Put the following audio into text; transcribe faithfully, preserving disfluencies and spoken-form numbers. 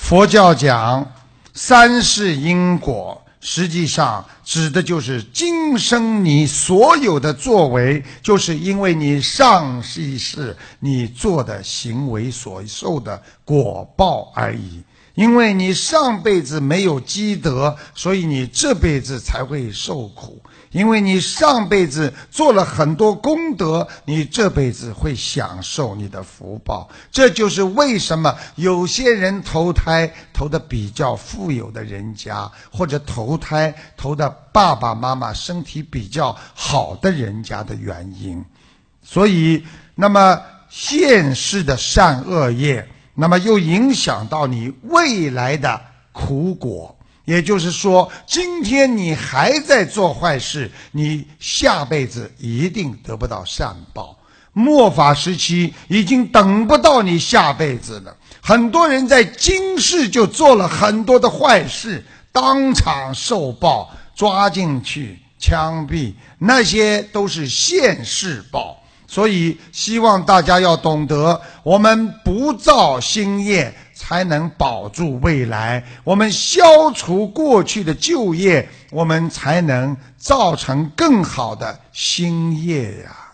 佛教讲三世因果，实际上指的就是今生你所有的作为，就是因为你上一世你做的行为所受的果报而已。因为你上辈子没有积德，所以你这辈子才会受苦。因为你上辈子做了很多功德，你这辈子会享受你的福报。这就是为什么有些人投胎投的比较富有的人家，或者投胎投的爸爸妈妈身体比较好的人家的原因。所以那么现世的善恶业，那么又影响到你未来的苦果。也就是说，今天你还在做坏事，你下辈子一定得不到善报。末法时期已经等不到你下辈子了。很多人在今世就做了很多的坏事，当场受报，抓进去枪毙，那些都是现世报。所以希望大家要懂得，我们不造新业，才能保住未来。我们消除过去的旧业，我们才能造成更好的新业呀。